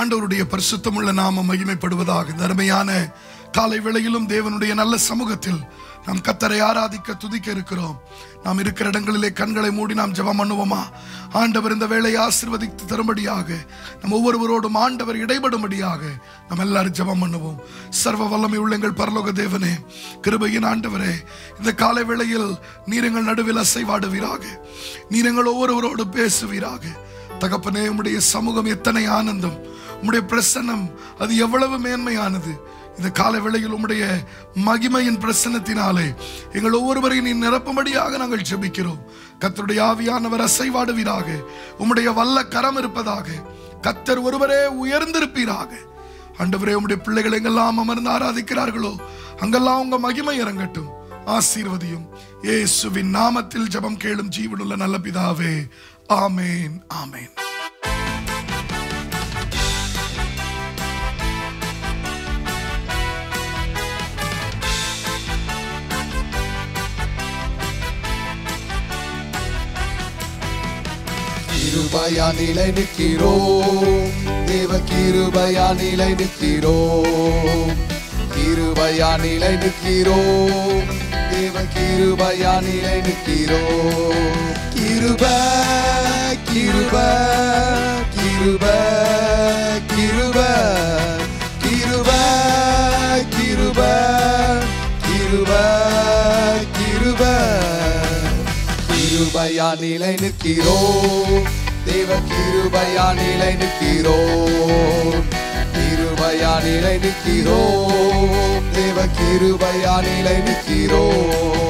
ஆண்டவருடைய பரிசுத்தமுள்ள நாமம் மகிமைப்படுவதாக. அருமையான காலை வேளையிலும் தேவனுடைய நல்ல சமூகத்தில் நாம் கர்த்தரை ஆராதிக்க துதிக்க இருக்கிறோம். நாம் இருக்கிற இடங்களிலே கண்களை மூடி நாம் ஜெபம் பண்ணுவோமா? ஆண்டவர் இந்த வேளையை ஆசீர்வதித்து தரும்படியாக, நம் ஒவ்வொருவரோடும் ஆண்டவர் இடைபடும்படியாக நாம் எல்லாரும் ஜெபம் பண்ணுவோம். சர்வ வல்லமை உள்ள எங்கள் பரலோக தேவனே, கிருபையின் ஆண்டவரே, இந்த காலை வேளையில் நீர் எங்கள் நடுவில் அசைவாடுவீராக. நீர் எங்கள் ஒவ்வொருவரோடு பேசுவீராக. தகப்பனே, உம்முடைய சமூகம் எத்தனை ஆனந்தம், உம்முடைய பிரசன்னம் அது எவ்வளவு மேன்மையானது. இந்த காலை வேளையில் உம்முடைய மகிமையின் பிரசன்னத்தினாலே எங்கள் ஒவ்வொருவரையும் நீ நிரப்பும்படியாக நாங்கள் ஜெபிக்கிறோம். கர்த்தருடைய ஆவியானவர் அசைவாடுவீராக. உம்முடைய வல்ல கரம் இருப்பதாக. கர்த்தர் ஒருவரே உயர்ந்திருப்பீராக. ஆண்டவரே, உம்முடைய பிள்ளைகள் எங்கெல்லாம் அமர்ந்து ஆராதிக்கிறார்களோ அங்கெல்லாம் உங்க மகிமை இறங்கட்டும். ஆசீர்வதியும். இயேசுவின் நாமத்தில் ஜெபம் கேளும் ஜீவனுள்ள நல்ல பிதாவே, ஆமேன், ஆமேன். கிருபையா நிலை நிற்கிறோம், தேவ கிருபையா நிலை நிற்கிறோம். கிருபையா நிலை நிற்கிறோம், தேவ கிருபையா நிலை நிற்கிறோம். கிருபை கிருபை கிருபை கிருபை கிருபை கிருபை கிருபை கிருபை. கிருபையா நிலை நிற்கிறோம், தேவ கிருபையா நிலை நிற்கிறோம். கிருபையா நிலை நிற்கிறோம், தேவ கிருபையா நிலை நிற்கிறோம்.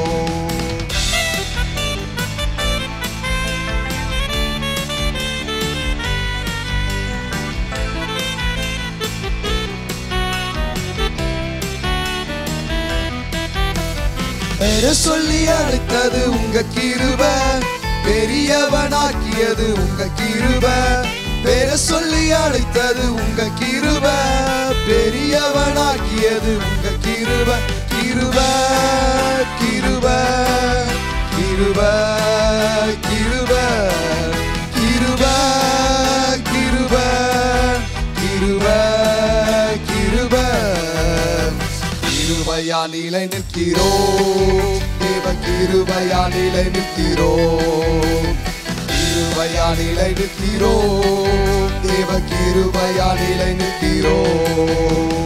பெற சொல்லி அழைத்தது உங்க கிருபை, பெரியவனாக்கியது உங்க கிருபை. பெற சொல்லி அழைத்தது உங்க கிருபை, பெரியவனாக்கியது உங்க கிருபை. கிருபை கிருபை கிருபை கிருபை கிருபை கிருபை கிருபை கிருபை. கிருபையா நிலை நிற்கிறோம், தேவ கிருபையா நிலை நிற்கிறோம். கிருபையா நிலை நிற்கிறோம், தேவ கிருபையா நிலை நிற்கிறோம்.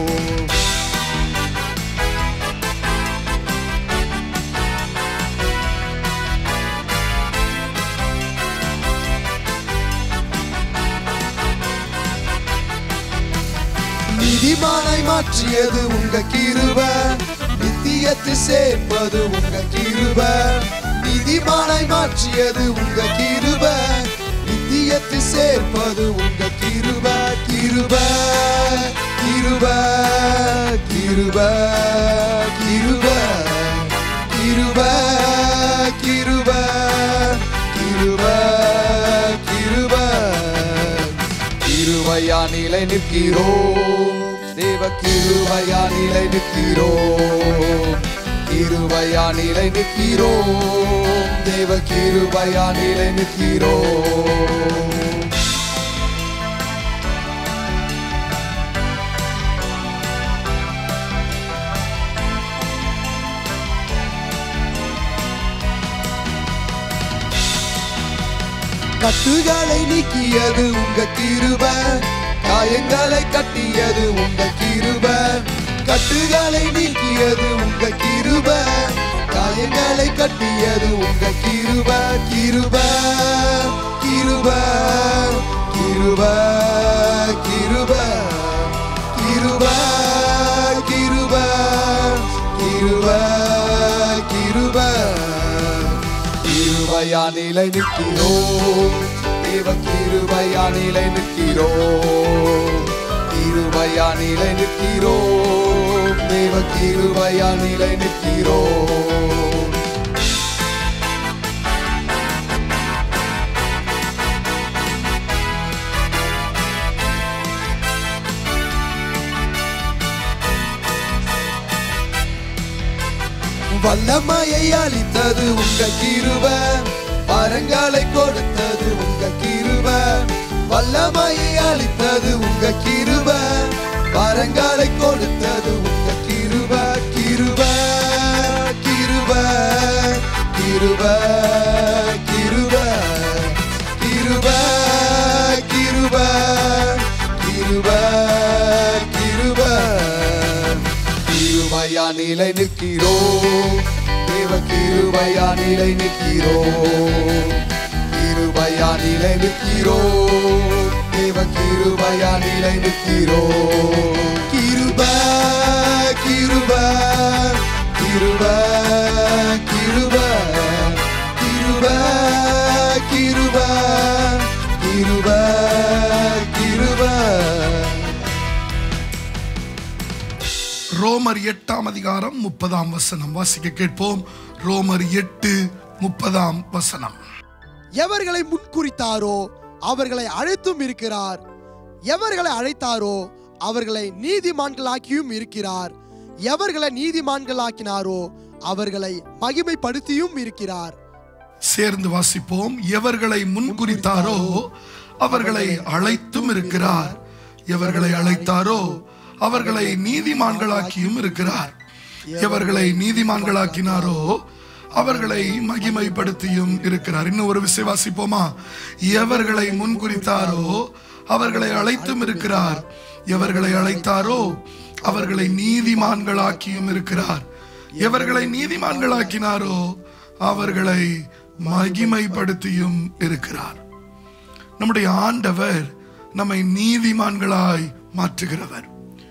நீதிமானை மாற்றியது உங்க கிருபை, நித்தியத்தில் சேர்ப்பது உங்க கிருபை. நீதிமானை மாற்றியது உங்க கிருபை, நித்தியத்தில் சேர்ப்பது உங்க கிருபை. கிருபை கிருபை கிருபை கிருபை கிருபை கிருபை கிருபை கிருபை. கிருபையா நிலை நிற்கிறோம், தேவ கிருபையா நிலை நிற்கிறோம். கிருபையா நிலை நிற்கிறோம், தேவ கிருபையா நிலை நிற்கிறோம். கட்டுகளை நீக்கியது உங்க கிருபை, காயங்களை கட்டியது உங்க கிருபை. கட்டுகளை நீக்கியது உங்க கிருபை, காயங்களை கட்டியது உங்க கிருபை. கிருபை கிருபை கிருபை கிருபை கிருபை கிருபை கிருபை கிருபை. கிருபையா நிலை நிற்கிறோம், தேவ கிருபையா நிலை நிற்கிறோம். கிருபையா நிலை நிற்கிறோம், தேவ கிருபையா நிலை நிற்கிறோம். வல்லமையை அளித்தது உங்க கிருபை, வரங்களை கொடுத்தது உங்க கிருபை. வல்லமையை அளித்தது உங்க கிருபை, வரங்களை கொடுத்தது உங்க கிருப கிருப கிருப கிருப கிருப கிருப கிருப கிருப கிருப கிருபையா நிலை நிற்கிறோம் தேவ கிருபையா நிலை நிற்கிறோம் கிருபையா நிலை நிற்கிறோம் தேவ கிருபையா நிலை நிற்கிறோம் கிருப கிருப கிருப கிருப கிருப கிருப கிருப கிருப ரோமர் 8:30 வாசிக்க கேட்போம். ரோமர் 8:30. எவர்களை முன்குறித்தாரோ அவர்களை அழைத்தும் இருக்கிறார், எவர்களை அழைத்தாரோ அவர்களை நீதிமான்களாக்கியும் இருக்கிறார், எவர்களை நீதிமான்களாக்கினாரோ அவர்களை மகிமைப்படுத்தியும் இருக்கிறார். சேர்ந்து வாசிப்போம். எவர்களை முன்குறித்தாரோ அவர்களை அழைத்தும் இருக்கிறார், எவர்களை அழைத்தாரோ அவர்களை நீதிமான்களாக்கியும் இருக்கிறார், எவர்களை நீதிமான்களாக்கினாரோ அவர்களை மகிமைப்படுத்தியும் இருக்கிறார். இன்னும் ஒரு விஷயம் வாசிப்போமா? எவர்களை முன்குறித்தாரோ அவர்களை அழைத்தும் இருக்கிறார், எவர்களை அழைத்தாரோ அவர்களை நீதிமான்களாக்கியும் இருக்கிறார், எவர்களை நீதிமான்களாக்கினாரோ அவர்களை மகிமைப்படுத்தியும் இருக்கிறார். நம்முடைய ஆண்டவர் நம்மை நீதிமான்களாய் மாற்றுகிறவர்.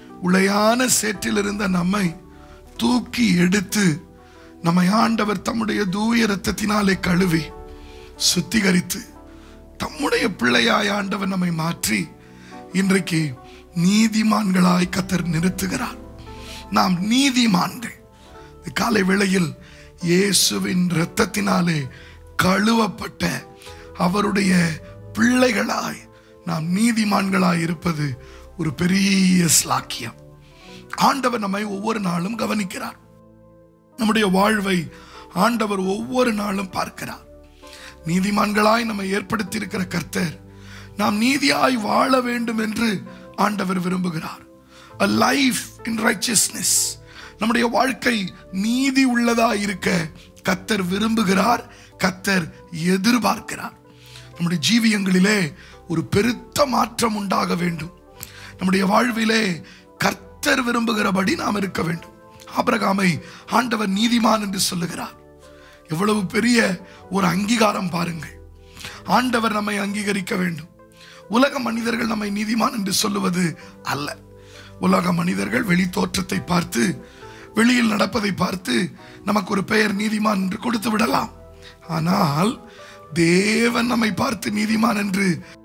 உளையான சேற்றில் இருந்த நம்மை தூக்கி எடுத்து நம்மை ஆண்டவர் தம்முடைய தூய இரத்தத்தினாலே கழுவி சுத்திகரித்து தம்முடைய பிள்ளையாய் ஆண்டவர் நம்மை மாற்றி இன்றைக்கு நீதிமான்களாய் கர்த்தர் நிறுத்துகிறார். நாம் நீதிமான்கள். காலை வேளையில் இயேசுவின் இரத்தத்தினாலே கழுவப்பட்ட அவருடைய பிள்ளைகளாய் நாம் நீதிமான்களாய் இருப்பது ஒரு பெரிய ஸ்லாக்கியம். ஆண்டவர் நம்மை ஒவ்வொரு நாளும் கவனிக்கிறார். நம்முடைய வாழ்வை ஆண்டவர் ஒவ்வொரு நாளும் பார்க்கிறார். நீதிமான்களாய் நம்மை ஏற்படுத்தி இருக்கிற கர்த்தர் நாம் நீதியாய் வாழ வேண்டும் என்று ஆண்டவர் விரும்புகிறார். A life in righteousness. நம்முடைய வாழ்க்கை நீதி உள்ளதாய் இருக்க கர்த்தர் விரும்புகிறார், கர்த்தர் எதிர்பார்க்கிறார். நம்முடைய ஜீவியங்களிலே ஒரு பெருத்த மாற்றம் உண்டாக வேண்டும். நம்முடைய வாழ்விலே கர்த்தர் விரும்புகிறபடி நாம் இருக்க வேண்டும். ஆபிரகாமை ஆண்டவர் நீதிமான் என்று சொல்லுகிறார். எவ்வளவு பெரிய ஒரு அங்கீகாரம் பாருங்கள். ஆண்டவர் நம்மை அங்கீகரிக்க வேண்டும். உலக மனிதர்கள் நம்மை நீதிமான் என்று சொல்லுவது அல்ல. உலக மனிதர்கள் வெளி தோற்றத்தை பார்த்து, வெளியில் நடப்பதை பார்த்து நமக்கு ஒரு பெயர் நீதிமான் என்று கொடுத்து விடலாம். ஆனால் தேவன் நம்மை பார்த்து நீதிமான் என்று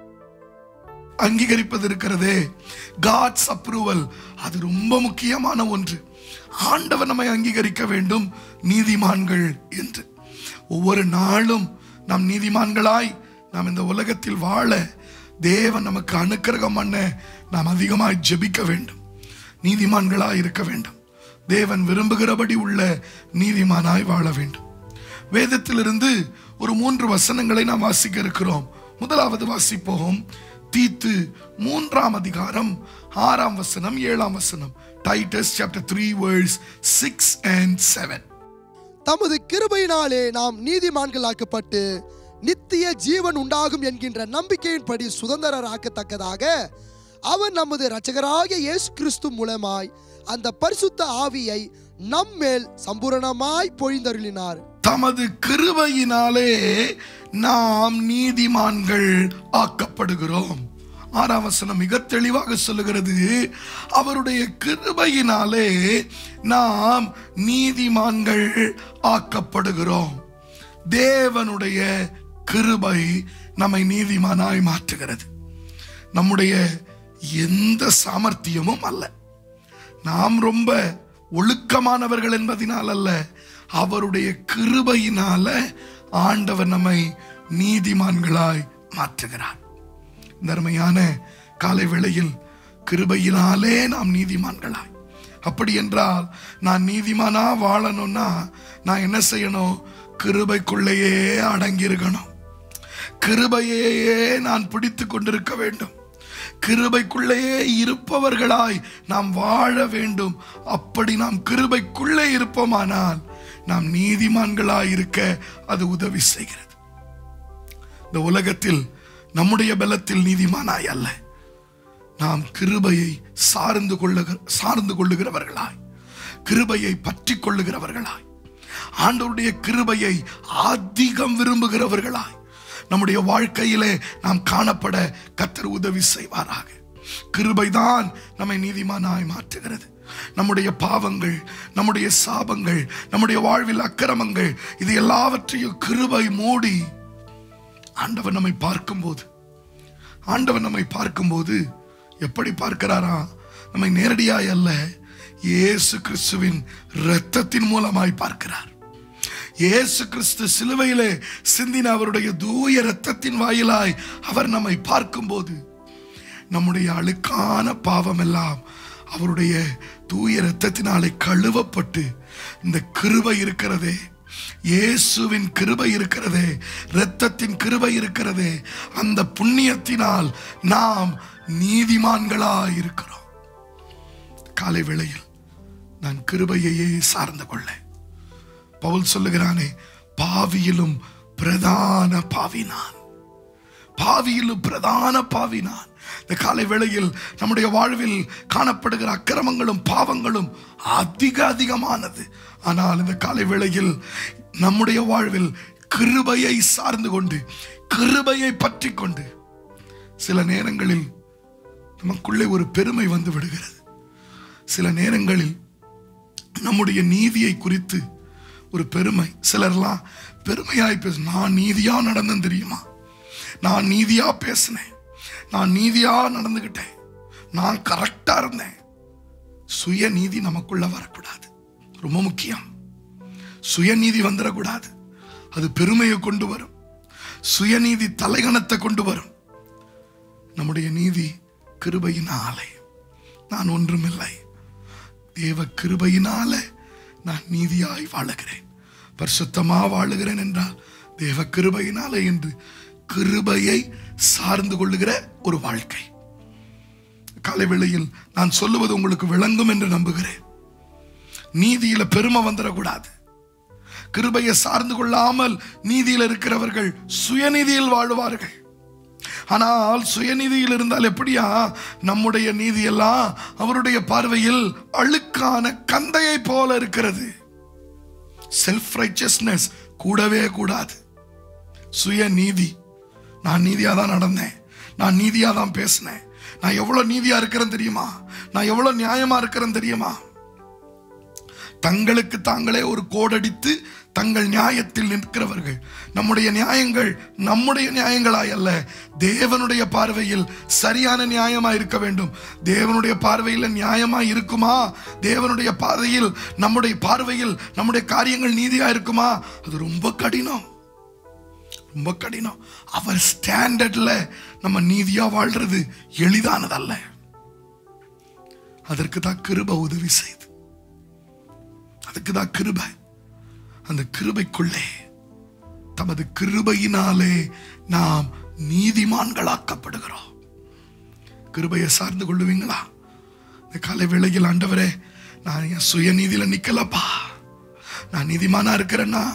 அங்கீகரிப்பது இருக்கிறதே, God's approval, அது ரொம்ப முக்கியமான ஒன்று. ஆண்டவர் நம்மை அங்கீகரிக்க வேண்டும் நீதிமான்கள் என்று. ஒவ்வொரு நாளும் நாம் நீதிமான்களாய் நாம் இந்த உலகத்தில் வாழ தேவன் நமக்கு அனுக்கிரகம் பண்ண நாம் அதிகமாய் ஜெபிக்க வேண்டும். நீதிமான்களாய் இருக்க வேண்டும். தேவன் விரும்புகிறபடி உள்ள நீதிமானாய் வாழ வேண்டும். வேதத்திலிருந்து ஒரு 3 வசனங்களை நாம் வாசிக்க இருக்கிறோம். முதலாவது வாசிப்போம். தீத்து 3ஆம் அதிகாரம் 6ஆம் வசனம் 7ஆம் வசனம். Titus chapter 3 verse 6 and 7. தமது கிருபையினாலே நாம் நீதிமான்களாக்கப்பட்டு நித்திய ஜீவன் உண்டாகும் என்கின்ற நம்பிக்கையின்படி சுதந்திரராக்கத்தக்கதாக அவர் நமது இரட்சகராகிய இயேசு கிறிஸ்து மூலமாய் அந்த பரிசுத்த ஆவியை நம்மேல் சம்பூரணமாய் பொழிந்தருளினார். தமது கிருபையினாலே நாம் நீதிமான்கள் ஆக்கப்படுகிறோம். 6ஆம் வசனம் மிக தெளிவாக சொல்லுகிறது, அவருடைய கிருபையினாலே நாம் நீதிமான்கள் ஆக்கப்படுகிறோம். தேவனுடைய கிருபை நம்மை நீதிமானாய் மாற்றுகிறது. நம்முடைய எந்த சாமர்த்தியமும் அல்ல, நாம் ரொம்ப ஒழுக்கமானவர்கள் என்பதனால் அல்ல, அவருடைய கிருபையினால ஆண்டவர் நம்மை நீதிமான்களாய் மாற்றுகிறார். தர்மையான காலை வேளையில் கிருபையினாலே நாம் நீதிமான்களாய். அப்படி என்றால் நான் நீதிமானா வாழணும்னா நான் என்ன செய்யணும்? கிருபைக்குள்ளேயே அடங்கி இருக்கணும். கிருபையே நான் பிடித்து கொண்டிருக்க வேண்டும். கிருபைக்குள்ளேயே இருப்பவர்களாய் நாம் வாழ வேண்டும். அப்படி நாம் கிருபைக்குள்ளே இருப்போமானால் நாம் நீதிமான்களாய் இருக்க அது உதவி செய்கிறது. இந்த உலகத்தில் நம்முடைய பலத்தில் நீதிமானாய் அல்ல, நாம் கிருபையை சார்ந்து கொள்ளுகிறவர்களாய், கிருபையை பற்றி கொள்ளுகிறவர்களாய், ஆண்டவருடைய கிருபையை அதிகம் விரும்புகிறவர்களாய் நம்முடைய வாழ்க்கையிலே நாம் காணப்பட கர்த்தர் உதவி செய்வாராக. கிருபைதான் நம்மை நீதிமானாய் மாற்றுகிறது. நம்முடைய பாவங்கள், நம்முடைய சாபங்கள், நம்முடைய வாழ்வில் அக்கிரமங்கள், இது எல்லாவற்றையும் கிருபை மூடி ஆண்டவர் நம்மை பார்க்கும்போது எப்படி பார்க்கிறாரா? நம்மை நேரடியாய் அல்ல, இயேசு கிறிஸ்துவின் இரத்தத்தின் மூலமாய் பார்க்கிறார். இயேசு கிறிஸ்து சிலுவையிலே சிந்தின அவருடைய தூய இரத்தத்தின் வாயிலாய் அவர் நம்மை பார்க்கும்போது நம்முடைய அழுக்கான பாவம் எல்லாம் அவருடைய தூய இரத்தத்தினாலே கழுவப்பட்டு, இந்த கிருபை இருக்கிறதே, இயேசுவின் கிருபை இருக்கிறதே, இரத்தத்தின் கிருபை இருக்கிறதே, அந்த புண்ணியத்தினால் நாம் நீதிமான்களாய் இருக்கிறோம். காலை வேளையில் நான் கிருபையையே சார்ந்து கொள்ள, பவுல் சொல்லுகிறானே, பாவியிலும் பிரதான பாவினான். இந்த காலை வேளையில் நம்முடைய வாழ்வில் காணப்படுகிற அக்கிரமங்களும் பாவங்களும் அதிகமானது. ஆனால் இந்த காலை வேளையில் நம்முடைய வாழ்வில் கிருபையை சார்ந்து கொண்டு, கிருபையை பற்றி கொண்டு, சில நேரங்களில் நமக்குள்ளே ஒரு பெருமை வந்து விடுகிறது. சில நேரங்களில் நம்முடைய நீதியை குறித்து ஒரு பெருமை, சிலர்லாம் பெருமையாய் பேச, நான் நீதியா நடந்தேன் தெரியுமா, நான் நீதியா பேசினேன், நான் நீதியா நடந்துகிட்டேன், நான் கரெக்டா இருந்தேன். சுயநீதி நமக்குள்ள வரக்கூடாது, ரொம்ப முக்கியம். சுயநீதி வந்துடக்கூடாது, அது பெருமையை கொண்டு வரும். சுயநீதி தலைகணத்தை கொண்டு வரும். நம்முடைய நீதி கிருபையினாலே, நான் ஒன்றுமில்லை, தேவ கிருபையினாலே நான் நீதியாய் வாழுகிறேன், பரிசுத்தமா வாழுகிறேன் என்றால் தேவ கிருபையினாலே என்று கிருபையை சார்ந்து கொள்ளுகிற ஒரு வாழ்க்கை. காலை வேளையில் நான் சொல்லுவது உங்களுக்கு விளங்கும் என்று நம்புகிறேன். நீதியில பெருமை வந்துடக்கூடாது. கிருபையை சார்ந்து கொள்ளாமல் நீதியில் இருக்கிறவர்கள் சுயநீதியில் வாழுவார்கள். ஆனால் சுயநீதியில் இருந்தால் எப்படியா, நம்முடைய நீதி எல்லாம் அவருடைய பார்வையில் அழுக்கான கந்தையை போல இருக்கிறது. செல்ஃப் ரைச்சஸ்னஸ் கூடவே கூடாது. சுயநீதி, நான் நீதியா தான் நடந்தேன், நான் நீதியா தான் பேசினேன், நான் எவ்வளவு நீதியா இருக்கிறேன் தெரியுமா, நான் எவ்வளவு நியாயமா இருக்கிறேன் தெரியுமா. தங்களுக்கு தாங்களே ஒரு கோடடித்து தங்கள் நியாயத்தில் நிற்கிறவர்கள். நம்முடைய நியாயங்கள் நம்முடைய நியாயங்களாய் அல்ல, தேவனுடைய பார்வையில் சரியான நியாயமா இருக்க வேண்டும். தேவனுடைய பார்வையில் நியாயமா இருக்குமா, தேவனுடைய பார்வையில் நம்முடைய நம்முடைய காரியங்கள் நீதியா இருக்குமா, அது ரொம்ப கடினம், ரொம்ப கடினம். அவர் ஸ்டாண்டர்ட்ல நம்ம நீதியா வாழ்றது எளிதானதல்ல. அதற்கு தான் கிருபை உதவி செய்து, அதுக்கு தான் கிருபை. அந்த கிருபைக்குள்ளே, தமது கிருபையினாலே நாம் நீதிமான்களாக்கப்படுகிறோம். கிருபையை சார்ந்து கொள்ளுவீங்களா? இந்த காலை வேளையில், ஆண்டவரே, நான் என் சுயநீதியில நிக்கலப்பா, நான் நீதிமானா இருக்கிறேன்னா,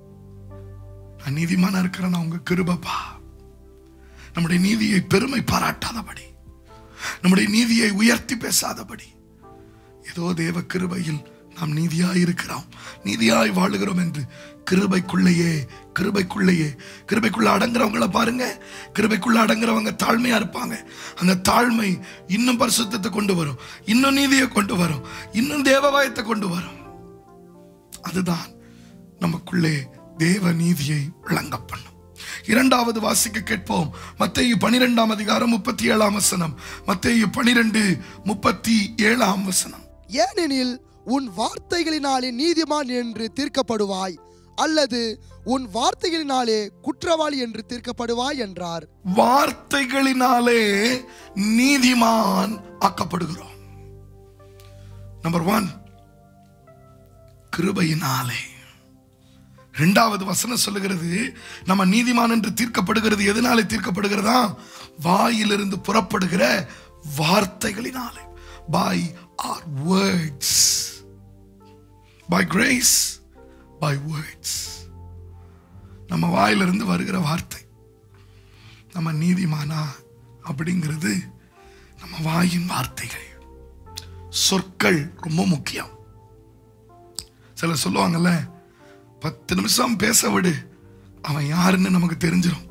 உங்க கிருபைப்பா. நம்முடைய நீதியை பெருமை பாராட்டாதபடி, நம்முடைய நீதியை உயர்த்தி பேசாதபடி, ஏதோ தேவ கிருபையில் நாம் நீதியாய் இருக்கிறோம், நீதியாய் வாழுகிறோம் என்று கிருபைக்குள்ள அடங்குறவங்களை பாருங்க. கிருபைக்குள்ள அடங்குறவங்க தாழ்மையா இருப்பாங்க. அந்த தாழ்மை இன்னும் பரிசுத்தத்தை கொண்டு வரும், இன்னும் நீதியை கொண்டு வரும், இன்னும் தேவவாயத்தை கொண்டு வரும். அதுதான் நமக்குள்ளே தேவ நீதியை விளங்க பண்ணும். இரண்டாவது வாசிக்க கேட்போம். மத்தேயு 12 அதிகாரம் 37 வசனம். மத்தேயு 12:37 வசனம். ஏனெனில் உன் வார்த்தைகளினாலே நீதிமான் என்று தீர்க்கப்படுவாய், அல்லது உன் வார்த்தைகளினாலே குற்றவாளி என்று தீர்க்கப்படுவாய் என்றார். வார்த்தைகளினாலே நீதிமான் ஆக்கப்படுகிறோம். நம்பர் 1 கிருபையினாலே, இரண்டாவது வசனம் சொல்லுகிறது, நம்ம நீதிமான் என்று தீர்க்கப்படுகிறது எதனாலே தீர்க்கப்படுகிறதா? வாயிலிருந்து புறப்படுகிற வார்த்தைகளினாலே. By our words, by grace, by words. நம்ம வாயிலிருந்து வருகிற வார்த்தை. நம்ம நீதிமானா அப்படிங்கிறது நம்ம வாயின் வார்த்தைகள். சொற்கள் ரொம்ப முக்கியம். சிலர் சொல்லுவாங்கல்ல, 10 நிமிஷம் பேச விடு, அவன் யாருன்னு நமக்கு தெரிஞ்சிடும்.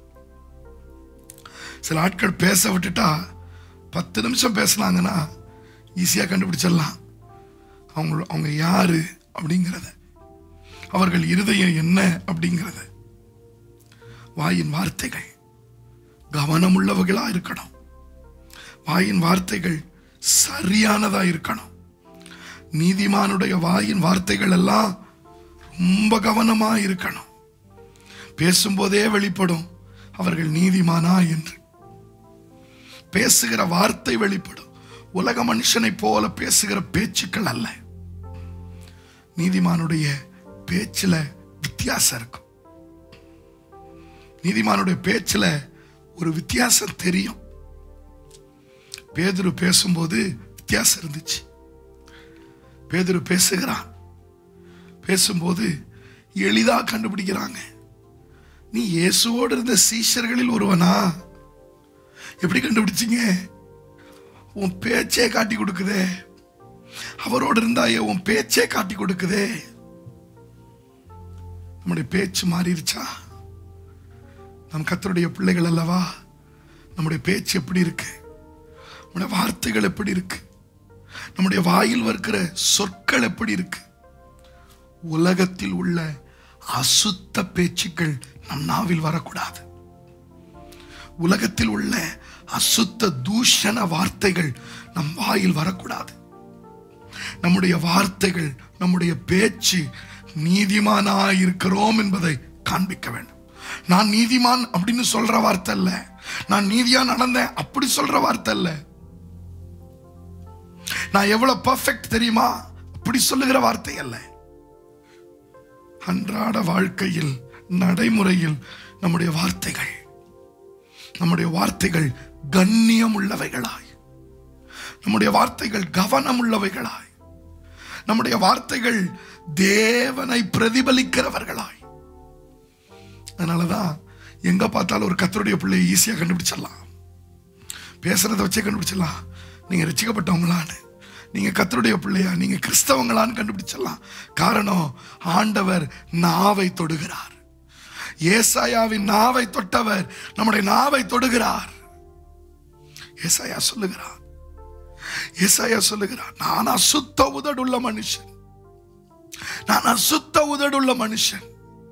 சில ஆட்கள் பேச விட்டுட்டா 10 நிமிஷம் பேசினாங்கன்னா ஈஸியா கண்டுபிடிச்சிடலாம் அவங்க யாரு அப்படிங்கிறத, அவர்கள் இருதயம் என்ன அப்படிங்கிறத. வாயின் வார்த்தைகள் கவனமுள்ளவர்களா இருக்கணும். வாயின் வார்த்தைகள் சரியானதா இருக்கணும். நீதிமானுடைய வாயின் வார்த்தைகள் எல்லாம் ரொம்ப கவனமா இருக்கணும். பேசும்போதே வெளிப்படும் அவர்கள் நீதிமானா என்று. பேசுகிற வார்த்தை வெளிப்படும். உலக மனுஷனை போல பேசுகிற பேச்சுக்கள் அல்ல. நீதிமானுடைய பேச்சுல வித்தியாசம் இருக்கும். நீதிமானுடைய பேச்சுல ஒரு வித்தியாசம் தெரியும். பேதுரு பேசும்போது வித்தியாசம் இருந்துச்சு. பேதுரு பேசுகிறான். பேசும்போது எளிதா கண்டுபிடிக்கிறாங்க, நீ இயேசுவோடு இருந்த சீஷர்களில் ஒருவனா? எப்படி கண்டுபிடிச்சீங்க? உன் பேச்சே காட்டி கொடுக்குதே. அவரோடு இருந்தாயே, உன் பேச்சே காட்டி கொடுக்குதே. நம்முடைய பேச்சு மாறிடுச்சா? நம் கர்த்தருடைய பிள்ளைகள் அல்லவா? நம்முடைய பேச்சு எப்படி இருக்கு? நம்முடைய வார்த்தைகள் எப்படி இருக்கு? நம்முடைய வாயில் வருகிற சொற்கள் எப்படி இருக்கு? உலகத்தில் உள்ள அசுத்த பேச்சுக்கள் நம் நாவில் வரக்கூடாது. உலகத்தில் உள்ள அசுத்த தூஷண வார்த்தைகள் நம் வாயில் வரக்கூடாது. நம்முடைய வார்த்தைகள், நம்முடைய பேச்சு நீதிமானாய் இருக்கிறோம் என்பதை காண்பிக்க வேண்டும். நான் நீதிமான் அப்படின்னு சொல்ற வார்த்தை அல்ல. நான் நீதியா நடந்தேன் அப்படி சொல்ற வார்த்தை அல்ல. நான் எவ்வளவு பெர்ஃபெக்ட் தெரியுமா அப்படி சொல்லுகிற வார்த்தை அல்ல. அன்றாட வாழ்க்கையில், நடைமுறையில் நம்முடைய வார்த்தைகள் கண்ணியம் உள்ளவைகளாய், நம்முடைய வார்த்தைகள் கவனம் உள்ளவைகளாய், நம்முடைய வார்த்தைகள் தேவனை பிரதிபலிக்கிறவர்களாய். அதனாலதான் எங்க பார்த்தாலும் ஒரு கர்த்தருடைய பிள்ளையை ஈஸியா கண்டுபிடிச்சிடலாம். பேசுறதை வச்சே கண்டுபிடிச்சிடலாம். நீங்க ரட்சிக்கப்பட்டவங்களான்னு, நீங்க கர்த்தருடைய பிள்ளையா, நீங்க கிறிஸ்தவங்களான்னு கண்டுபிடிச்சிடலாம். காரணம், ஆண்டவர் நாவை தொடுகிறார். ஏசாயாவின் நாவை தொட்டவர் நம்முடைய நாவை தொடுகிறார். ஏசாயா சொல்லுகிறார், நான் அசுத்த உதடுள்ள மனுஷன், நான் அசுத்த உதடுள்ள மனுஷன்.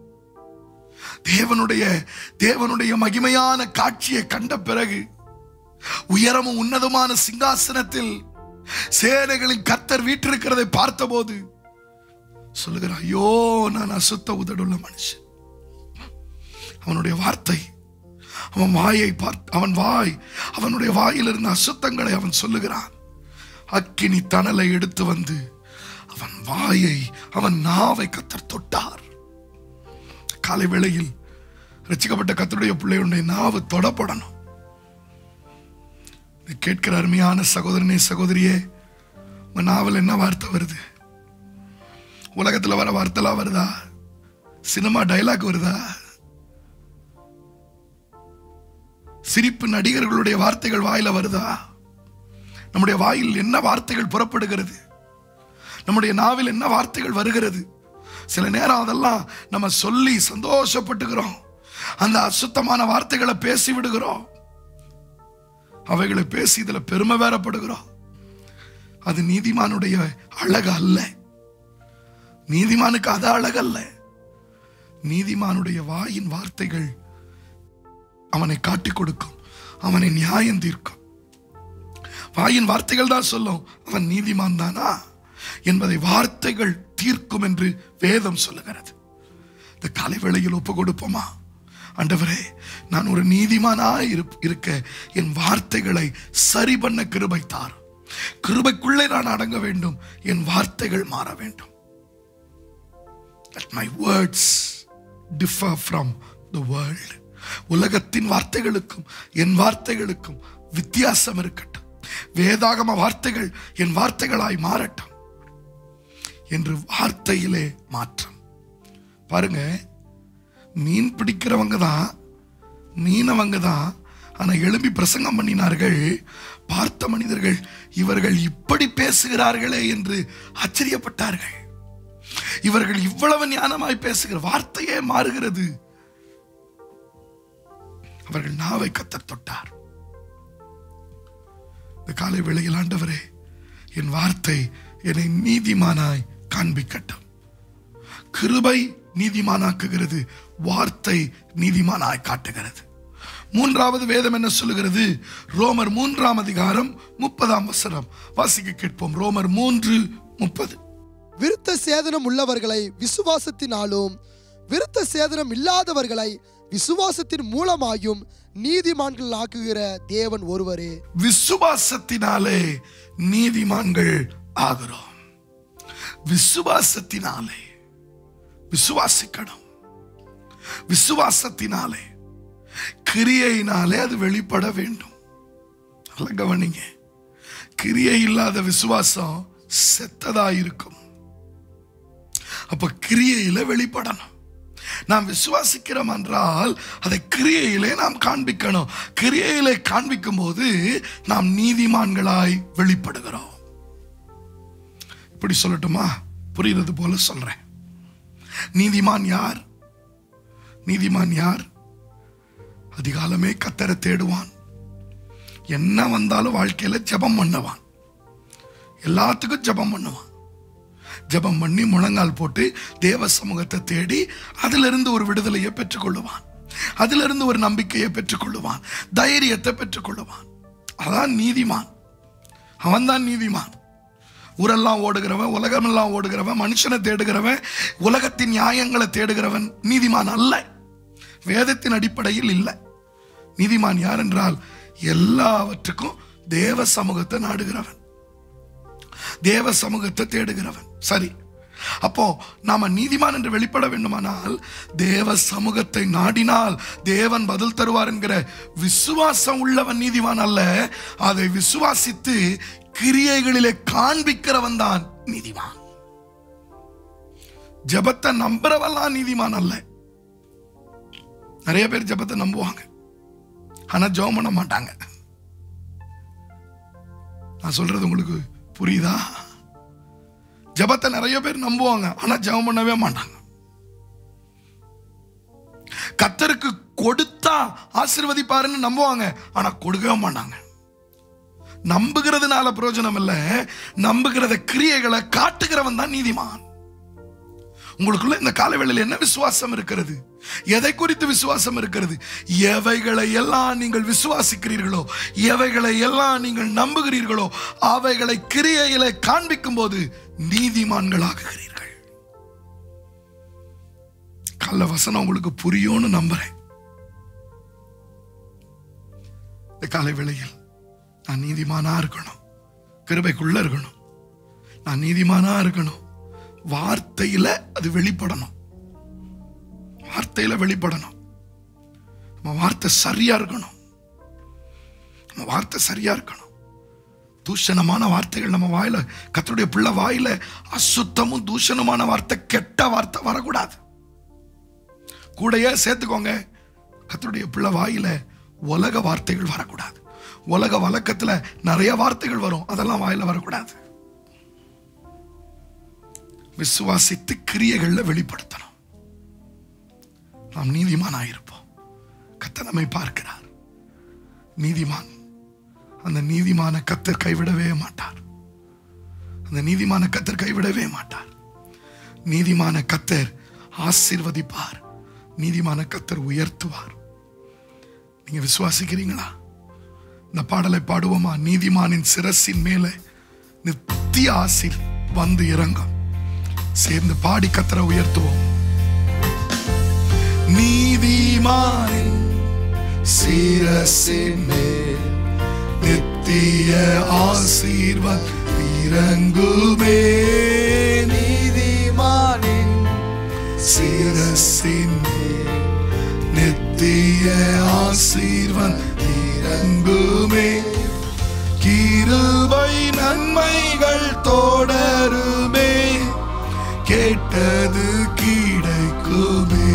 தேவனுடைய மகிமையான காட்சியை கண்ட பிறகு, உயரமும் உன்னதமான சிங்காசனத்தில் சேனைகளின் கர்த்தர் வீற்றிருக்கிறதை பார்த்தபோது சொல்லுகிறார், ஐயோ நான் அசுத்த உதடுள்ள மனுஷன். அவனுடைய வார்த்தை, அவனுடைய வாயில் இருந்த அசுத்தங்களை அவன் சொல்லுகிறான். அக்கினி தணலை எடுத்து வந்து அவன் நாவை கர்த்தர் தொட்டார். காலை வேளையில் ரட்சிக்கப்பட்ட கர்த்தருடைய பிள்ளையுடைய நாவு தொடப்படணும். கேட்கிற அருமையான சகோதரனே, சகோதரியே, உங்க நாவல் என்ன வார்த்தை வருது? உலகத்துல வர வார்த்தைலாம் வருதா? சினிமா டைலாக் வருதா? சிரிப்பு நடிகர்களுடைய வார்த்தைகள் வாயில வருதா? நம்முடைய வாயில் என்ன வார்த்தைகள் புறப்படுகிறது? நம்முடைய நாவில் என்ன வார்த்தைகள் வருகிறது? சில நேரம் அதெல்லாம் நம்ம சொல்லி சந்தோஷப்பட்டுக்கிறோம். அந்த அசுத்தமான வார்த்தைகளை பேசி விடுகிறோம். அவைகளை பேசி இதுல பெருமை வேறப்படுகிறோம். அது நீதிமானுடைய அழகு அல்ல. நீதிமானுக்கு அது அழகு அல்ல. நீதிமானுடைய வாயின் வார்த்தைகள் அவனை காட்டிக் கொடுக்கும், அவனை நியாயம் தீர்க்கும். வாயின் வார்த்தைகள் தான் சொல்லும் அவன் நீதிமான் தானா என்பதை வார்த்தைகள் தீர்க்கும் என்று வேதம் சொல்லுகிறது. இந்த காலை வேளையில் ஒப்பு கொடுப்போமா? ஆண்டவரே, நான் ஒரு நீதிமானாய் இருக்க என் வார்த்தைகளை சரி பண்ண கிருபை தார். கிருபைக்குள்ளே நான் அடங்க வேண்டும். என் வார்த்தைகள் மாற வேண்டும். Let my words differ from the world. உலகத்தின் வார்த்தைகளுக்கும் என் வார்த்தைகளுக்கும் வித்தியாசம் இருக்கட்டும். வேதாகம வார்த்தைகள் என் வார்த்தைகளாய் மாறட்டும் என்று வார்த்தையிலே மாற்றம். பாருங்க, மீன் பிடிக்கிறவங்க தான், மீனவங்க தான், ஆனா எழும்பி பிரசங்கம் பண்ணினார்கள். பார்த்த மனிதர்கள் இவர்கள் இப்படி பேசுகிறார்களே என்று ஆச்சரியப்பட்டார்கள். இவர்கள் இவ்வளவு ஞானமாய் பேசுகிற, வார்த்தையே மாறுகிறது. அவர்கள் நாவை கர்த்தர் தொட்டார். இந்த காலை வேளையில் ஆண்டவரே, என் வார்த்தை என்னை நீதிமானாய் காண்பிக்கட்டும். கிருபை நீதிமானாக்குகிறது, வார்த்தை நீதிமானாய் காட்டுகிறது. மூன்றாவது வேதம் என்ன சொல்லுகிறது? ரோமர் 3ஆம் அதிகாரம் 30ஆம் வசனம் வாசிக்க கேட்போம். ரோமர் 3:30. விருத்த சேதனம் உள்ளவர்களை விசுவாசத்தினாலும் விருத்த சேதனம் இல்லாதவர்களை விசுவாசத்தின் மூலமாயும் நீதிமான்கள் ஆக்குகிற தேவன் ஒருவரே. விசுவாசத்தினாலே நீதிமான்கள் ஆகிறோம். விசுவாசத்தினாலே, விசுவாசிக்கணும். விசுவாசத்தினாலே, கிரியையினாலே அது வெளிப்பட வேண்டும். நல்ல கவனிங்க, கிரியை இல்லாத விசுவாசம் செத்ததா இருக்கும். அப்ப கிரியையில வெளிப்படணும். நாம் விசுவாசிக்கிறோம் என்றால் அதை கிரியையிலே நாம் காண்பிக்கணும். கிரியையிலே காண்பிக்கும் போது நாம் நீதிமான்களாய் வெளிப்படுகிறோம். இப்படி சொல்லட்டுமா? புரிகிறது போல சொல்றேன். நீதிமான் யார்? நீதிமான் யார்? அதிகாலமே கர்த்தரை தேடுவான். என்ன வந்தாலும் வாழ்க்கையில ஜெபம் பண்ணுவான். எல்லாத்துக்கும் ஜெபம் பண்ணுவான். ஜெபம் பண்ணி முழங்கால் போட்டு தேவ சமூகத்தை தேடி அதிலிருந்து ஒரு விடுதலையை பெற்றுக்கொள்ளுவான். அதிலிருந்து ஒரு நம்பிக்கையை பெற்றுக்கொள்ளுவான், தைரியத்தை பெற்றுக்கொள்ளுவான். அதான் நீதிமான். அவன் தான் நீதிமான். ஊரெல்லாம் ஓடுகிறவன், உலகமெல்லாம் ஓடுகிறவன், மனுஷனை தேடுகிறவன், உலகத்தின் நியாயங்களை தேடுகிறவன் நீதிமான் அல்ல. வேதத்தின் அடிப்படையில் இல்லை. நீதிமான் யார் என்றால் எல்லாவற்றுக்கும் தேவ சமூகத்தை நாடுகிறவன், தேவ சமூகத்தை தேடுகிறவன். சரி, அப்போ நாம நீதிமான் என்று வெளிப்பட வேண்டுமானால் தேவ சமூகத்தை நாடினால் தேவன் பதில் தருவார் என்கிற விசுவாசம் உள்ளவன் நீதிமான் அல்ல. அதை விசுவாசித்து கிரியைகளிலே காண்பிக்கிறவன் தான் நீதிமான். ஜெபத்தை நம்புறவெல்லாம் நீதிமான் அல்ல. நிறைய பேர் ஜெபத்தை நம்புவாங்க, ஆனா ஜெபம் பண்ண மாட்டாங்க. நான் சொல்றது உங்களுக்கு புரியுதா? ஜெபத்தை நிறைய பேர் நம்புவாங்க, ஆனா ஜெபம் பண்ணவே மாட்டாங்க. கர்த்தருக்கு கொடுத்தா ஆசீர்வதிப்பாருன்னு நம்புவாங்க, ஆனா கொடுக்கவே மாட்டாங்க. நம்புகிறதுனால பிரயோஜனம் இல்ல, நம்புகிறத கிரியைகளை காட்டுகிறவன் தான் நீதிமான். உங்களுக்குள்ள இந்த காலவேளையில் என்ன விசுவாசம் இருக்கிறது? எதை குறித்து விசுவாசம் இருக்கிறது? எவைகளை எல்லாம் நீங்கள் விசுவாசிக்கிறீர்களோ, எவைகளை எல்லாம் நீங்கள் நம்புகிறீர்களோ, அவைகளை கிரியையிலே காண்பிக்கும் போது நீதிமான்களாகுகிறீர்கள். கால வசனம் உங்களுக்கு புரியும்னு நம்புறேன். இந்த காலை வேளையில் நான் நீதிமானா இருக்கணும், கிருபைக்குள்ள இருக்கணும். நான் நீதிமானா இருக்கணும். வார்த்தையில அது வெளிப்படணும். வார்த்தையில வெளிப்படணும். நம்ம வார்த்தை சரியா இருக்கணும். நம்ம வார்த்தை சரியா இருக்கணும். தூஷணமான வார்த்தைகள் நம்ம வாயில, கர்த்தருடைய பிள்ளை வாயில அசுத்தமும் தூஷணமான வார்த்தை, கெட்ட வார்த்தை வரக்கூடாது. கூடயே சேர்த்துக்கோங்க, கர்த்தருடைய பிள்ளை வாயில உலக வார்த்தைகள் வரக்கூடாது. உலக வழக்கத்துல நிறைய வார்த்தைகள் வரும், அதெல்லாம் வாயில வரக்கூடாது. விசுவாசித்து கிரியைகள்ல வெளிப்படுத்தணும். நாம் நீதிமானாயிருப்போம். கர்த்தர் நம்மை பார்க்கிறார். நீதிமான், அந்த நீதிமான கர்த்தர் கைவிடவே மாட்டார். அந்த நீதிமான கர்த்தர் கைவிடவே மாட்டார். நீதிமான கர்த்தர் ஆசீர்வதிப்பார். நீதிமான கர்த்தர் உயர்த்துவார். நீங்க விசுவாசிக்கிறீங்களா? இந்த பாடலை பாடுவோமா? நீதிமானின் சிரசின் மேல நித்திய ஆசீர் வந்து இறங்கும். சேர்ந்து பாடி கர்த்தரை உயர்த்துவோம். நீதிமானின் சிரசின் மேல் நித்திய ஆசீர்வாதம் இறங்குமே. நீதிமானின் சிரசின் மேல் நித்திய ஆசீர்வாதமே கிருபை நன்மைகள் தொடருமே கேட்டது கிடைக்குமே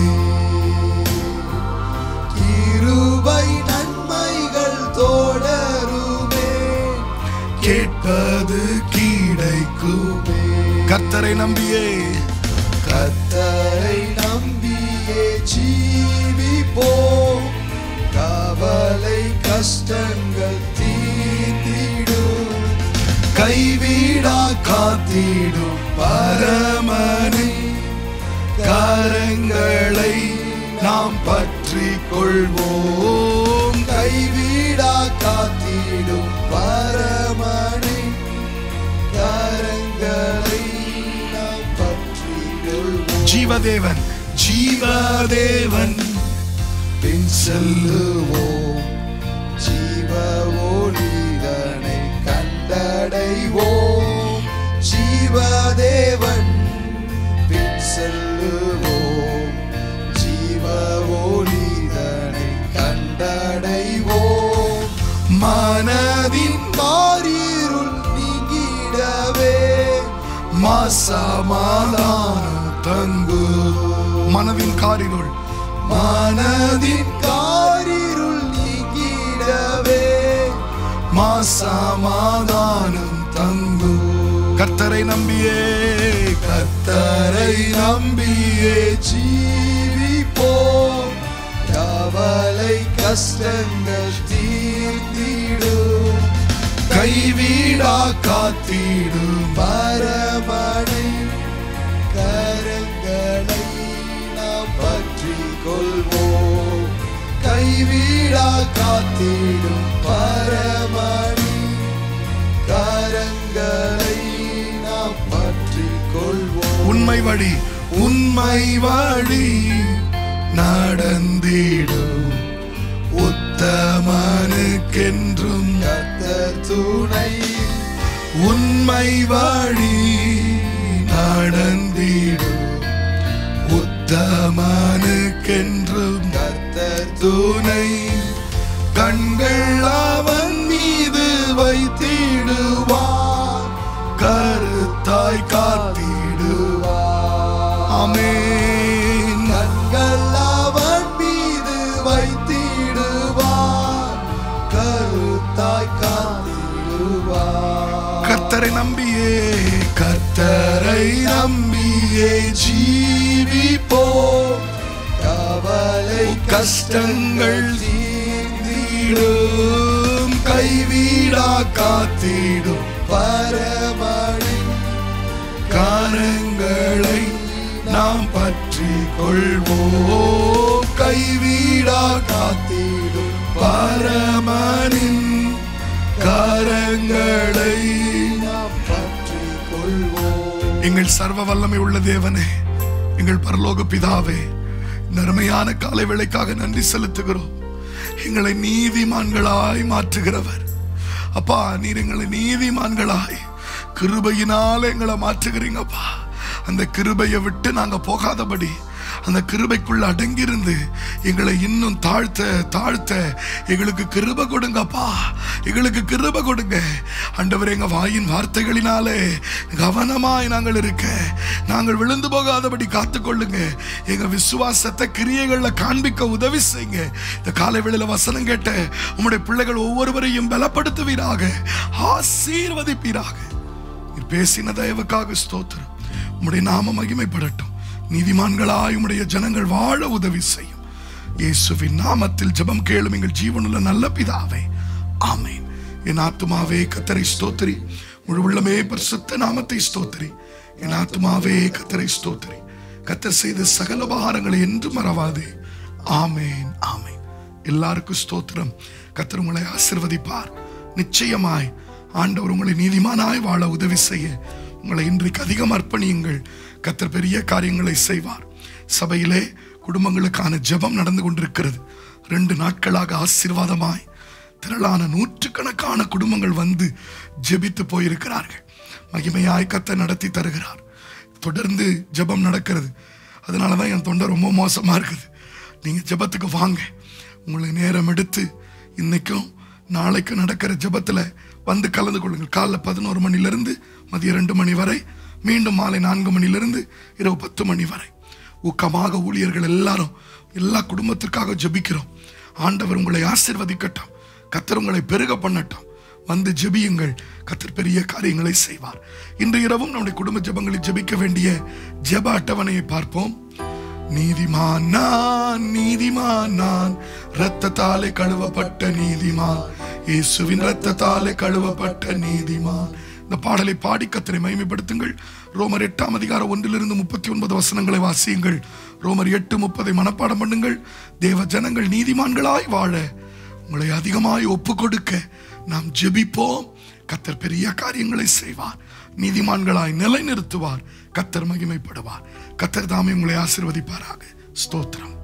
கிருபை நன்மைகள் தொடருமே கேட்பது கிடைக்குமே கர்த்தரை நம்பியே கர்த்தரை நம்பியே ஜீவிப்போம் கவலை கஷ்டங்கள் தீர்ந்திடும் கைவிடா காத்திடும் பரமனை கரங்களை நாம் பற்றிக் கொள்வோம் கைவிடா காத்திடும் பரமனை கரங்களை நாம் பற்றிக் கொள்வோம் ஜீவதேவன் ஜீவதேவன் பின் செல்லுவோம் ஜீவ ஒளிதனை கண்டடைவோம் ஜீவதேவன் பின் செல்லுவோம் ஜீவ ஒளிதனை கண்டடைவோம் மனதின் மாறிருள் நீங்கிடவே மாசமாதானம் தங்கு மனதின் காரிருள் மனதின் காரிருள் நீங்கிடவே மாசமாதானம் தங்கு கர்த்தரை நம்பியே கர்த்தரை நம்பியே ஜீவிப்போம் கவலை கஷ்டங்கள் தீர்ந்திடும் கைவிடா காத்திடும் பரமனை கரங்களை நாம் பற்றிக் கொள்வோம் கைவிடா காத்திடும் பரமனை கரங்களை நாம் பற்றிக் கொள்வோம் உண்மை வழி நடந்திடும் உத்தமனுக்கென்றும் கர்த்தர் துணை உண்மை வழி நடந்திடும் உத்தமனுக்கென்றும் கர்த்தர் துணை கண்கள் அவன் மீது வைத்திடுவார் கருத்தாய் காத்திடுவார் ஆமென் கண்கள் அவன் மீது வைத்திடுவார் கருத்தாய் காத்திடுவார் கர்த்தரை நம்பியே ஜீவிப்போம் கவலை கஷ்டங்கள் தீர்ந்திடும் கைவிடா காத்திடும் பரமனை கரங்களை நாம் பற்றிக் கொள்வோம் கைவிடா காத்திடும் பரமனின் கரங்களை நாம் பற்றிக் கொள்வோம் எங்கள் சர்வ வல்லமை உள்ள தேவனே எங்கள் பரலோக பிதாவே இந்த அருமையான காலை வேளைக்காக நன்றி செலுத்துகிறோம் எங்களை நீதிமான்களாய் மாற்றுகிறவர் அப்பா நீர் எங்களை நீதிமான்களாய் கிருபையினால எங்களை மாற்றுகிறீங்கப்பா அந்த கிருபையை விட்டு நாங்க போகாதபடி அந்த கிருபைக்குள்ள அடங்கியிருந்து எங்களை இன்னும் தாழ்த்த எங்களுக்கு கிருபை கொடுங்கப்பா எங்களுக்கு கிருபை கொடுங்க ஆண்டவரே எங்க வாயின் வார்த்தைகளினாலே கவனமாய் நாங்கள் இருக்க நாங்கள் விழுந்து போகாதபடி காத்துக்கொள்ளுங்க எங்க விசுவாசத்தை கிரியைகள்ல காண்பிக்க உதவி செய்யுங்க இந்த காலை வேளையில வசனம் கேட்ட உம்முடைய பிள்ளைகள் ஒவ்வொருவரையும் பலப்படுத்துவீராக ஆசீர்வதிப்பீராக நீர் பேசின தயவுக்காக ஸ்தோத்திரம் உம்முடைய நாம மகிமைப்படட்டும் நீதிமான்களாய் உம்முடைய ஜனங்கள் வாழ உதவி செய்யும் இயேசுவின் நாமத்தில் ஜெபம் கேளும் எங்கள் ஜீவனுள்ள நல்ல பிதாவே ஆமென் என் ஆத்துமாவே கர்த்தரை ஸ்தோத்திரி முழு உள்ளமே பரிசுத்த நாமத்தை ஸ்தோத்திரி என் ஆத்துமாவே கர்த்தரை ஸ்தோத்திரி கர்த்தர் செய்த சகல உபகாரங்களை என்று மறவாதே ஆமென் ஆமென் எல்லாருக்கும் ஸ்தோத்திரம் கர்த்தர் உங்களை ஆசீர்வதிப்பார் நிச்சயமாய் ஆண்டவர் உங்களை நீதிமானாய் வாழ உதவி செய்ய உங்களை இன்றைக்கு அதிகம் அர்ப்பணியுங்கள் கர்த்தர் பெரிய காரியங்களை செய்வார் சபையிலே குடும்பங்களுக்கான ஜெபம் நடந்து கொண்டிருக்கிறது 2 நாட்களாக ஆசீர்வாதமாய் திரளான நூற்றுக்கணக்கான குடும்பங்கள் வந்து ஜெபித்து போயிருக்கிறார்கள் மகிமையாய் கர்த்தர் நடத்தி தருகிறார் தொடர்ந்து ஜெபம் நடக்கிறது அதனாலதான் என் தொண்டை ரொம்ப மோசமா இருக்குது நீங்க ஜெபத்துக்கு வாங்க உங்களை நேரம் எடுத்து இன்னைக்கும் நாளைக்கு நடக்கிற ஜெபத்துல வந்து கலந்து கொள்ளுங்கள். காலைல 11 மணிலிருந்து மதியம் 2 மணி வரை, மீண்டும் மாலை 4 மணிலிருந்து இரவு 10 மணி வரை ஊக்கமாக ஊழியர்கள் எல்லாரும் எல்லா குடும்பத்திற்காக ஜெபிக்கிறோம். ஆண்டவர் உங்களை ஆசீர்வதிக்கட்டும். கர்த்தர் உங்களை பெருக பண்ணட்டும். வந்து ஜெபியுங்கள். கர்த்தர் பெரிய காரியங்களை செய்வார். இன்று இரவும் நம்முடைய குடும்ப ஜெபங்களில் ஜெபிக்க வேண்டிய ஜெப அட்டவணையை பார்ப்போம். நீதிமான் நான், நீதிமான் நான், இரத்தத்தாலே கழுவப்பட்ட நீதிமான், இயேசுவின் இரத்தத்தாலே கழுவப்பட்ட நீதிமான். இந்த பாடலை பாடி கர்த்தரை மகிமைப்படுத்துங்கள். ரோமர் 8ஆம் அதிகாரம் 1-39 வசனங்களை வாசியுங்கள். ரோமர் 8:30 மனப்பாடம் பண்ணுங்கள். தேவ ஜனங்கள் நீதிமான்களாய் வாழ உங்களை அதிகமாய் ஒப்பு கொடுக்க நாம் ஜெபிப்போம். கர்த்தர் பெரிய காரியங்களை செய்வார். நீதிமான்களாய் நிலைநிறுத்துவார். கர்த்தர் மகிமைப்படுவார். கர்த்தர் தாமே உங்களை ஆசீர்வதிப்பாராக. ஸ்தோத்திரம்.